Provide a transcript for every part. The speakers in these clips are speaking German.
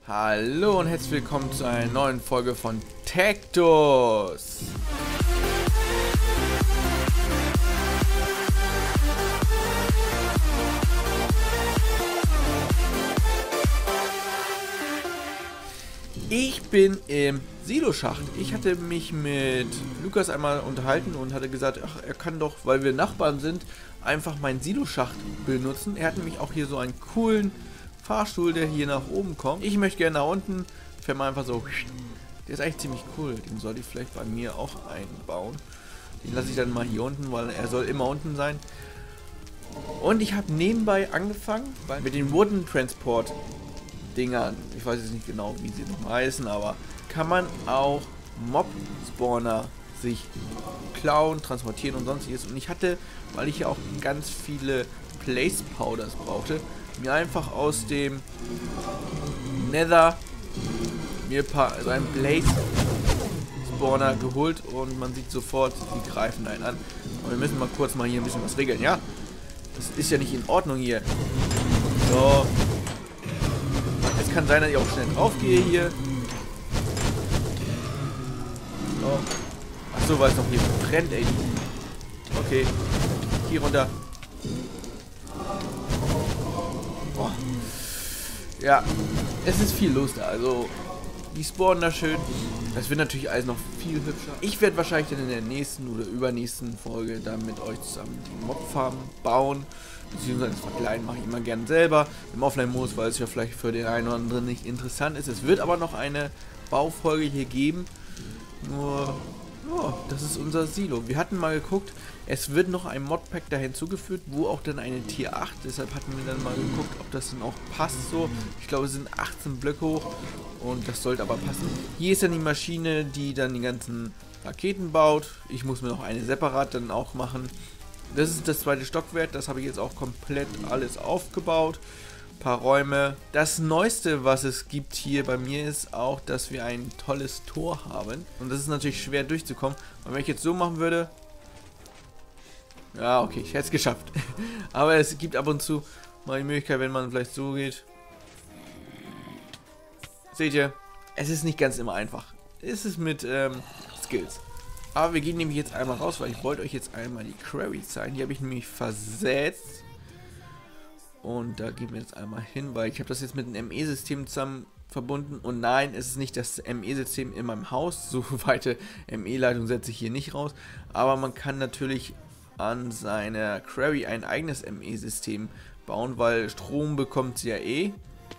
Hallo und herzlich willkommen zu einer neuen Folge von Tektos. Ich bin im Siloschacht. Ich hatte mich mit Lukas einmal unterhalten und hatte gesagt, ach, er kann doch, weil wir Nachbarn sind, einfach meinen Siloschacht benutzen. Er hat nämlich auch hier so einen coolen Fahrstuhl, der hier nach oben kommt. Ich möchte gerne nach unten. Fährt mal einfach so. Der ist eigentlich ziemlich cool. Den sollte ich vielleicht bei mir auch einbauen. Den lasse ich dann mal hier unten, weil er soll immer unten sein. Und ich habe nebenbei angefangen mit den Wooden Transport Dingern. Ich weiß jetzt nicht genau, wie sie noch heißen, aber kann man auch Mob-Spawner sich klauen, transportieren und sonstiges. Und ich hatte, weil ich ja auch ganz viele Place Powders brauchte, mir einfach aus dem Nether mir so einen Blaze Spawner geholt und man sieht sofort, die greifen einen an. Und wir müssen mal kurz mal hier ein bisschen was regeln, ja? Das ist ja nicht in Ordnung hier. So. Es kann sein, dass ich auch schnell drauf gehe hier. So. Achso, weil es noch hier brennt, ey. Okay. Hier runter. Oh. Ja, es ist viel los da, also die spawnen da schön. Das wird natürlich alles noch viel hübscher. Ich werde wahrscheinlich dann in der nächsten oder übernächsten Folge dann mit euch zusammen die Mobfarm bauen. Beziehungsweise das Verkleiden mache ich immer gern selber im Offline-Modus, weil es ja vielleicht für den einen oder anderen nicht interessant ist. Es wird aber noch eine Baufolge hier geben. Nur, ja, das ist unser Silo. Wir hatten mal geguckt, es wird noch ein Modpack da hinzugefügt, wo auch dann eine Tier 8, deshalb hatten wir dann mal geguckt, ob das dann auch passt so. Ich glaube, es sind 18 Blöcke hoch und das sollte aber passen. Hier ist dann die Maschine, die dann die ganzen Raketen baut. Ich muss mir noch eine separat dann auch machen. Das ist das zweite Stockwerk, das habe ich jetzt auch komplett alles aufgebaut. Ein paar Räume. Das Neueste, was es gibt hier bei mir, ist auch, dass wir ein tolles Tor haben. Und das ist natürlich schwer durchzukommen. Und wenn ich jetzt so machen würde... Ja, okay, ich hätte es geschafft. Aber es gibt ab und zu mal die Möglichkeit, wenn man vielleicht so geht. Seht ihr, es ist nicht ganz immer einfach. Es ist mit Skills. Aber wir gehen nämlich jetzt einmal raus, weil ich wollte euch jetzt einmal die Quarry zeigen. Die habe ich nämlich versetzt. Und da gehen wir jetzt einmal hin, weil ich habe das jetzt mit dem ME-System zusammen verbunden. Und nein, es ist nicht das ME-System in meinem Haus. So weite ME-Leitung setze ich hier nicht raus. Aber man kann natürlich an seiner Quarry ein eigenes ME-System bauen, weil Strom bekommt sie ja eh.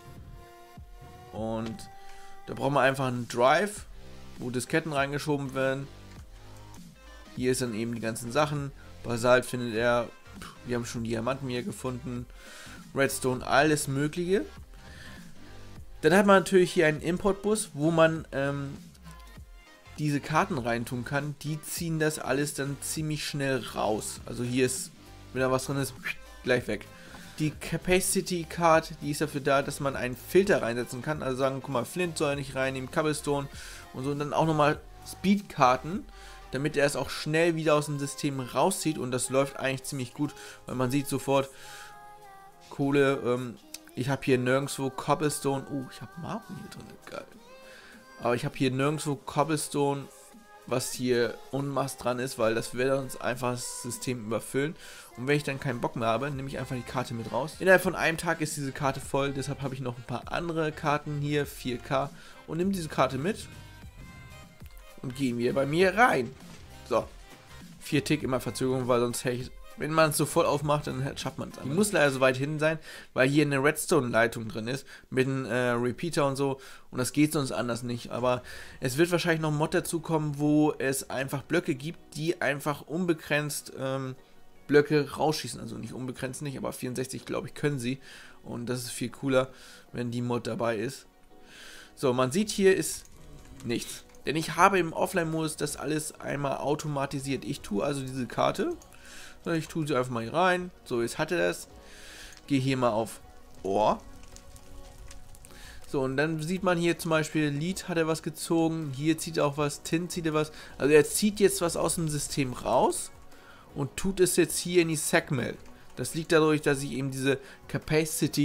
Und da braucht man einfach einen Drive, wo Disketten reingeschoben werden. Hier ist dann eben die ganzen Sachen. Basalt findet er. Wir haben schon Diamanten hier gefunden. Redstone, alles mögliche. Dann hat man natürlich hier einen Importbus, wo man diese Karten reintun kann. Die ziehen das alles dann ziemlich schnell raus. Also hier ist, wenn da was drin ist, gleich weg. Die Capacity Card, die ist dafür da, dass man einen Filter reinsetzen kann. Also sagen, guck mal, Flint soll nicht reinnehmen, Cobblestone und so. Und dann auch nochmal Speedkarten, damit er es auch schnell wieder aus dem System rauszieht. Und das läuft eigentlich ziemlich gut, weil man sieht sofort Kohle. Ich habe hier nirgendwo Cobblestone. Ich habe Marble hier drin, geil. Aber ich habe hier nirgendwo Cobblestone, was hier unmaß dran ist, weil das wird uns einfach das System überfüllen. Und wenn ich dann keinen Bock mehr habe, nehme ich einfach die Karte mit raus. Innerhalb von einem Tag ist diese Karte voll, deshalb habe ich noch ein paar andere Karten hier, 4K. Und nehme diese Karte mit und gehen wir bei mir rein. So, 4 Tick immer Verzögerung, weil sonst hätte ich... Wenn man es so voll aufmacht, dann schafft man es. Die muss leider so weit hin sein, weil hier eine Redstone-Leitung drin ist, mit einem Repeater und so. Und das geht sonst anders nicht. Aber es wird wahrscheinlich noch ein Mod dazu kommen, wo es einfach Blöcke gibt, die einfach unbegrenzt Blöcke rausschießen. Also nicht unbegrenzt nicht, aber 64, glaube ich, können sie. Und das ist viel cooler, wenn die Mod dabei ist. So, man sieht, hier ist nichts. Denn ich habe im Offline-Modus das alles einmal automatisiert. Ich tue also diese Karte... Ich tue sie einfach mal hier rein. So, jetzt hat er das. Gehe hier mal auf Ohr. So, und dann sieht man hier zum Beispiel, Lead hat er was gezogen. Hier zieht er auch was. Tint zieht er was. Also er zieht jetzt was aus dem System raus und tut es jetzt hier in die Segmel. Das liegt dadurch, dass ich eben diese Capacity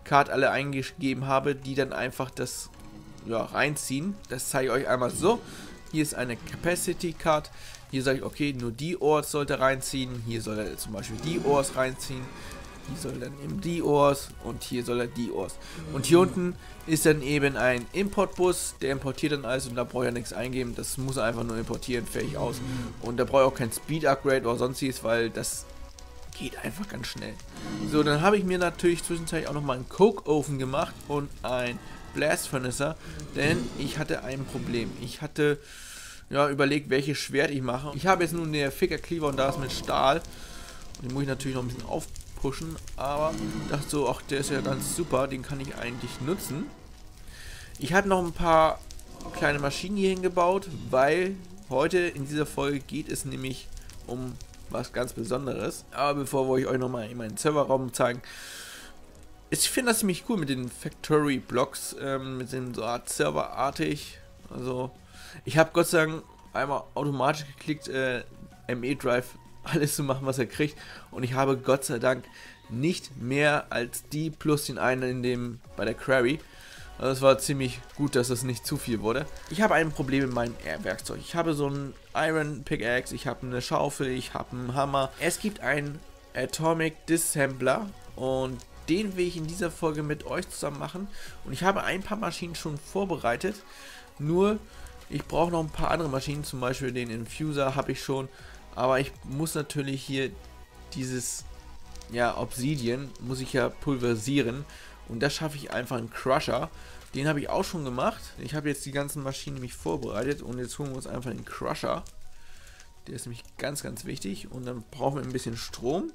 Card alle eingegeben habe, die dann einfach das reinziehen. Das zeige ich euch einmal so. Hier ist eine Capacity Card. Hier sage ich, okay, nur die Ores sollte reinziehen. Hier soll er zum Beispiel die Ores reinziehen. Hier soll dann eben die Ores und hier soll er die Ores. Und hier unten ist dann eben ein Importbus, der importiert dann alles und da brauche ich ja nichts eingeben. Das muss er einfach nur importieren, fertig aus. Und da brauche ich auch kein Speed Upgrade oder sonstiges, weil das geht einfach ganz schnell. So, dann habe ich mir natürlich zwischenzeitlich auch nochmal einen Coke Oven gemacht und ein Blast Furnacer, denn ich hatte ein Problem. Ich hatte überlegt, welches Schwert ich mache. Ich habe jetzt nun den Ficker Cleaver und da ist mit Stahl. Und den muss ich natürlich noch ein bisschen aufpushen, aber dachte so, ach, der ist ja ganz super, den kann ich eigentlich nutzen. Ich habe noch ein paar kleine Maschinen hier hingebaut, weil heute in dieser Folge geht es nämlich um was ganz Besonderes. Aber bevor wir euch nochmal in meinen Serverraum zeigen, ich finde das ziemlich cool mit den Factory Blocks, mit den so Art Serverartig. Also ich habe Gott sei Dank einmal automatisch geklickt, ME Drive alles zu machen, was er kriegt, und ich habe Gott sei Dank nicht mehr als die plus den einen bei der Quarry. Also es war ziemlich gut, dass das nicht zu viel wurde. Ich habe ein Problem mit meinem Werkzeug. Ich habe so einen Iron Pickaxe, ich habe eine Schaufel, ich habe einen Hammer. Es gibt einen Atomic Dissembler und den will ich in dieser Folge mit euch zusammen machen. Und ich habe ein paar Maschinen schon vorbereitet. Nur, ich brauche noch ein paar andere Maschinen. Zum Beispiel den Infuser habe ich schon. Aber ich muss natürlich hier dieses, Obsidian, muss ich ja pulverisieren. Und das schaffe ich einfach in Crusher. Den habe ich auch schon gemacht. Ich habe jetzt die ganzen Maschinen nämlich vorbereitet. Und jetzt holen wir uns einfach den Crusher. Der ist nämlich ganz, ganz wichtig. Und dann brauchen wir ein bisschen Strom.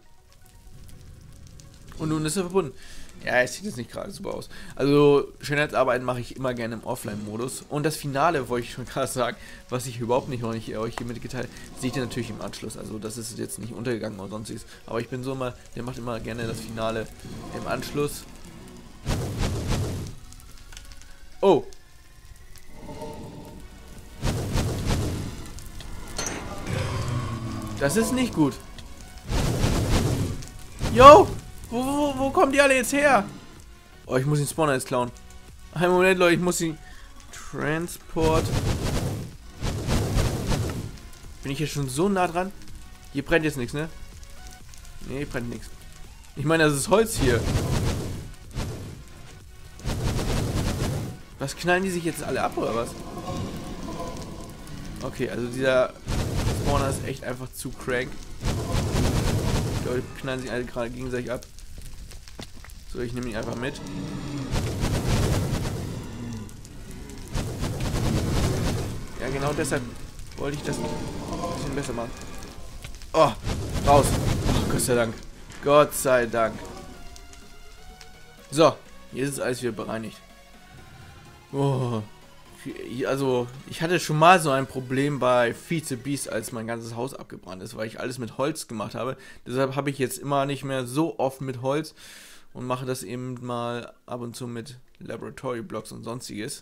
Und nun ist er verbunden. Ja, es sieht jetzt nicht gerade super aus. Also, Schönheitsarbeiten mache ich immer gerne im Offline-Modus. Und das Finale, wollte ich schon gerade sagen, was ich überhaupt nicht euch hier mitgeteilt habe, seht ihr natürlich im Anschluss. Also, das ist jetzt nicht untergegangen oder sonstiges. Aber ich bin so immer, der macht immer gerne das Finale im Anschluss. Oh! Das ist nicht gut. Yo! Wo kommen die alle jetzt her? Oh, ich muss den Spawner jetzt klauen. Einen Moment, Leute, ich muss den Transport. Bin ich hier schon so nah dran? Hier brennt jetzt nichts, ne? Ne, brennt nichts. Ich meine, das ist Holz hier. Was knallen die sich jetzt alle ab, oder was? Okay, also dieser Spawner ist echt einfach zu crank. Ich glaube, die knallen sich alle gerade gegenseitig ab. So, ich nehme ihn einfach mit. Ja, genau deshalb wollte ich das ein bisschen besser machen. Oh, raus. Oh, Gott sei Dank. Gott sei Dank. So, hier ist alles wieder bereinigt. Oh, also ich hatte schon mal so ein Problem bei Feed the Beast, als mein ganzes Haus abgebrannt ist, weil ich alles mit Holz gemacht habe. Deshalb habe ich jetzt immer nicht mehr so oft mit Holz und mache das eben mal ab und zu mit Laboratory Blocks und sonstiges.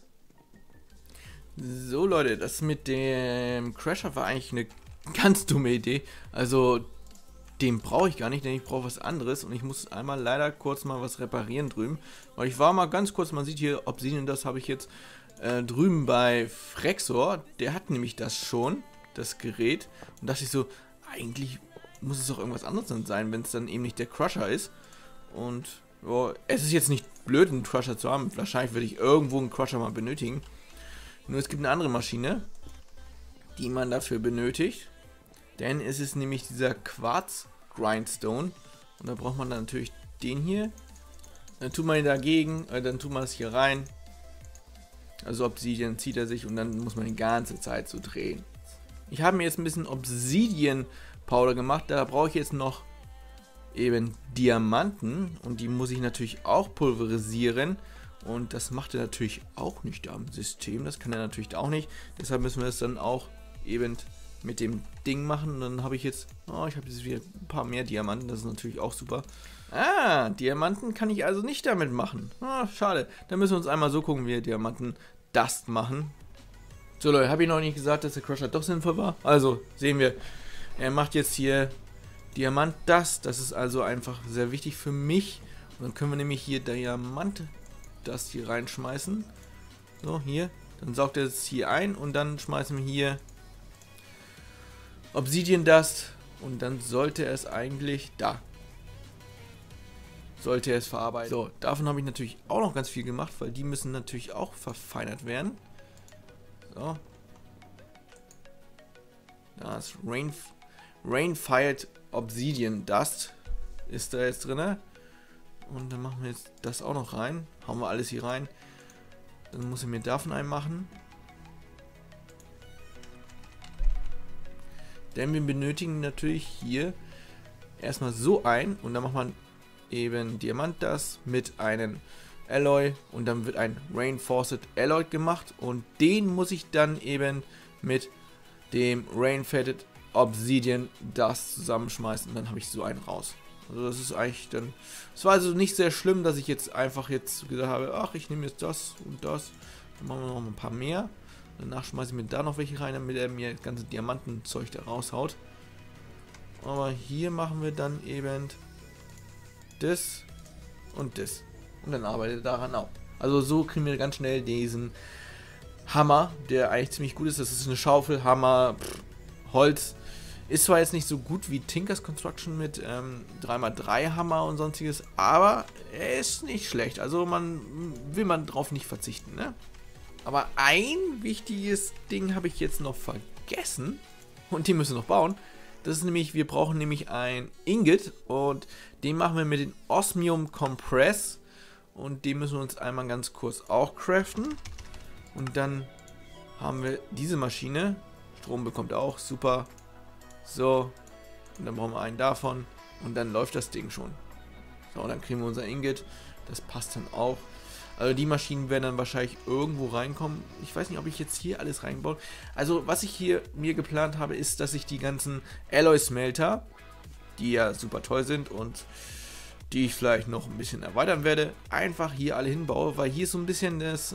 So Leute, das mit dem Crusher war eigentlich eine ganz dumme Idee. Also den brauche ich gar nicht, denn ich brauche was anderes und ich muss einmal leider kurz mal was reparieren drüben. Weil ich war mal ganz kurz, man sieht hier Obsidian, das habe ich jetzt drüben bei Frexor. Der hat nämlich das schon, das Gerät. Und dachte ich so, eigentlich muss es doch irgendwas anderes dann sein, wenn es dann eben nicht der Crusher ist. Und es ist jetzt nicht blöd, einen Crusher zu haben. Wahrscheinlich würde ich irgendwo einen Crusher mal benötigen. Nur es gibt eine andere Maschine, die man dafür benötigt. Denn es ist nämlich dieser Quarz Grindstone. Und da braucht man dann natürlich den hier. Dann tut man ihn dagegen, dann tut man es hier rein. Also Obsidian zieht er sich und dann muss man die ganze Zeit so drehen. Ich habe mir jetzt ein bisschen Obsidian Powder gemacht. Da brauche ich jetzt noch eben Diamanten. Und die muss ich natürlich auch pulverisieren. Und das macht er natürlich auch nicht am System. Das kann er natürlich auch nicht. Deshalb müssen wir es dann auch eben mit dem Ding machen. Und dann habe ich jetzt, ich habe jetzt wieder ein paar mehr Diamanten. Das ist natürlich auch super. Ah, Diamanten kann ich also nicht damit machen. Schade. Dann müssen wir uns einmal so gucken, wie wir Diamanten Dust machen. So Leute, habe ich noch nicht gesagt, dass der Crusher doch sinnvoll war? Also, sehen wir, er macht jetzt hier Diamant Dust. Das ist also einfach sehr wichtig für mich. Dann können wir nämlich hier Diamant das hier reinschmeißen. So, hier. Dann saugt er es hier ein und dann schmeißen wir hier Obsidian Dust und dann sollte es eigentlich da. Sollte es verarbeiten. So, davon habe ich natürlich auch noch ganz viel gemacht, weil die müssen natürlich auch verfeinert werden. So. Da ist Rain-Fired Obsidian Dust ist da jetzt drin. Und dann machen wir jetzt das auch noch rein. Hauen wir alles hier rein. Dann muss ich mir davon einen machen. Denn wir benötigen natürlich hier erstmal so ein. Und dann macht man eben Diamant das mit einem Alloy. Und dann wird ein Reinforced Alloy gemacht. Und den muss ich dann eben mit dem Rain-Faded Obsidian Dust zusammenschmeißen. Und dann habe ich so einen raus. Also das ist eigentlich dann... Es war also nicht sehr schlimm, dass ich jetzt einfach jetzt gesagt habe, ach, ich nehme jetzt das und das. Dann machen wir noch ein paar mehr. Danach schmeiße ich mir da noch welche rein, damit er mir das ganze Diamantenzeug da raushaut. Aber hier machen wir dann eben das und das. Und dann arbeitet er daran auch. Also so kriegen wir ganz schnell diesen Hammer, der eigentlich ziemlich gut ist. Das ist eine Schaufel, Hammer, Holz. Ist zwar jetzt nicht so gut wie Tinkers Construction mit 3x3 Hammer und sonstiges, aber er ist nicht schlecht. Also will man drauf nicht verzichten, ne? Aber ein wichtiges Ding habe ich jetzt noch vergessen und die müssen wir noch bauen. Das ist nämlich, wir brauchen nämlich ein Ingot und den machen wir mit dem Osmium Compress und den müssen wir uns einmal ganz kurz auch craften. Und dann haben wir diese Maschine. Strom bekommt er auch, super. So, und dann brauchen wir einen davon und dann läuft das Ding schon. So, und dann kriegen wir unser Ingot, das passt dann auch. Also die Maschinen werden dann wahrscheinlich irgendwo reinkommen. Ich weiß nicht, ob ich jetzt hier alles reinbaue. Also was ich hier mir geplant habe, ist, dass ich die ganzen Alloy Smelter, die ja super toll sind und die ich vielleicht noch ein bisschen erweitern werde, einfach hier alle hinbaue, weil hier ist so ein bisschen das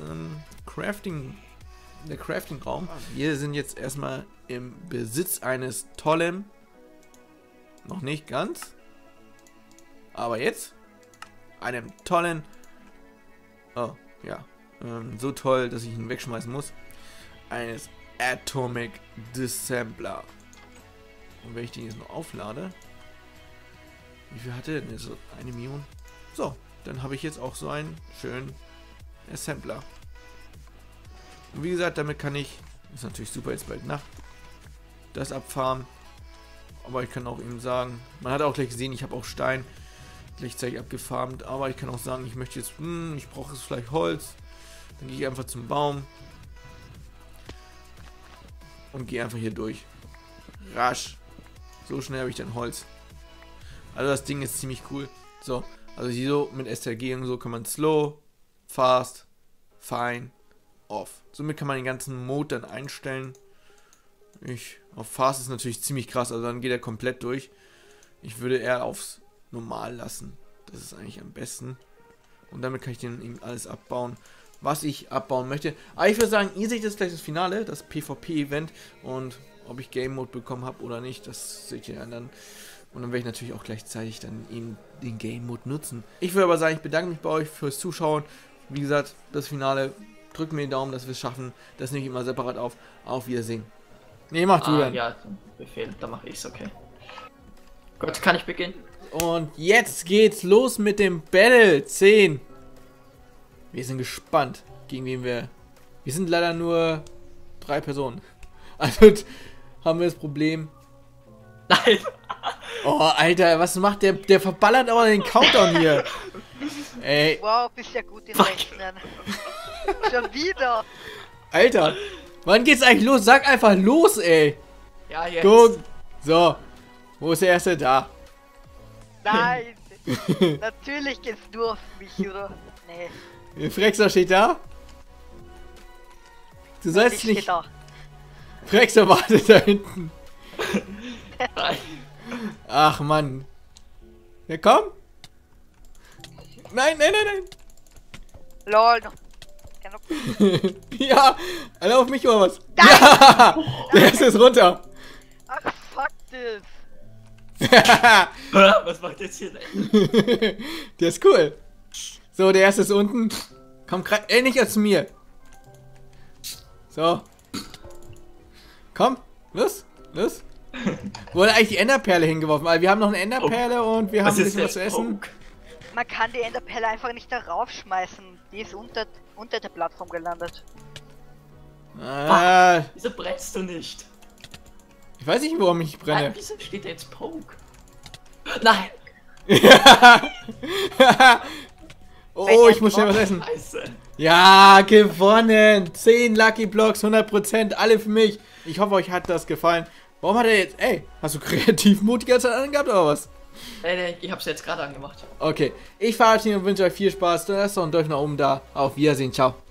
der Crafting-Raum. Wir sind jetzt erstmal im Besitz eines tollen, noch nicht ganz, aber jetzt, einem tollen, oh ja, so toll, dass ich ihn wegschmeißen muss, eines Atomic Dissembler. Und wenn ich den jetzt noch auflade, wie viel hat er denn jetzt? 1 Million? So, dann habe ich jetzt auch so einen schönen Assembler. Und wie gesagt, damit kann ich, ist natürlich super, jetzt bald Nacht, das abfarmen. Aber ich kann auch eben sagen, man hat auch gleich gesehen, ich habe auch Stein gleichzeitig abgefarmt. Aber ich kann auch sagen, ich möchte jetzt, ich brauche jetzt vielleicht Holz. Dann gehe ich einfach zum Baum. Und gehe einfach hier durch. Rasch. So schnell habe ich dann Holz. Also das Ding ist ziemlich cool. So, also hier so mit STRG und so kann man slow, fast, fine, off. Somit kann man den ganzen Mode dann einstellen. Auf fast ist natürlich ziemlich krass, also dann geht er komplett durch. Ich würde eher aufs Normal lassen. Das ist eigentlich am besten. Und damit kann ich den eben alles abbauen, was ich abbauen möchte. Aber ich würde sagen, ihr seht jetzt gleich das Finale, das PvP-Event. Und ob ich Game Mode bekommen habe oder nicht, das seht ihr dann. Und dann werde ich natürlich auch gleichzeitig dann eben den Game Mode nutzen. Ich würde aber sagen, ich bedanke mich bei euch fürs Zuschauen. Wie gesagt, das Finale, drückt mir den Daumen, dass wir es schaffen. Das nehme ich immer separat auf. Auf Wiedersehen. Nee, mach du dann. Ja, Befehl, dann mache ich's, okay. Gut, kann ich beginnen? Und jetzt geht's los mit dem Battle 10. Wir sind gespannt, gegen wen wir... Wir sind leider nur 3 Personen. Also haben wir das Problem... Nein! Oh, Alter, was macht der? Der verballert aber den Countdown hier. Ey. Wow, bist ja gut im Rechnen. Schon wieder. Alter, wann geht's eigentlich los? Sag einfach los, ey. Ja, jetzt. Guck. So, wo ist der Erste? Da. Nein. Natürlich geht's nur auf mich, oder? Nee. Frexer steht da. Du sollst Ich nicht... steh da. Frexer wartet da hinten. Nein. Ach, Mann. Ja, komm. Nein, nein, nein, nein. Lol. Noch. Ja, alle auf mich oder was? Nein! Ja, der Erste ist runter. Ach, fuck this. Was macht jetzt hier? Der ist cool. So, der erste ist unten. Komm, nicht zu mir. So. Komm, los. Wurde eigentlich die Enderperle hingeworfen, weil wir haben noch eine Enderperle und wir haben ein bisschen was zu essen. Man kann die Enderperle einfach nicht darauf schmeißen. Die ist unter der Plattform gelandet. Wieso brennst du nicht? Ich weiß nicht, warum ich brenne. Nein, wieso steht da jetzt Poke? Nein! Oh, ich muss schnell was essen. Scheiße. Ja, gewonnen. 10 Lucky Blocks, 100%, alle für mich. Ich hoffe, euch hat das gefallen. Warum hat er jetzt... Ey, hast du Kreativmut die ganze Zeit angehabt oder was? Nee, ich hab's jetzt gerade angemacht. Okay, ich verabschiede mich und wünsche euch viel Spaß. Lasst doch einen Daumen nach oben da. Auf Wiedersehen, ciao.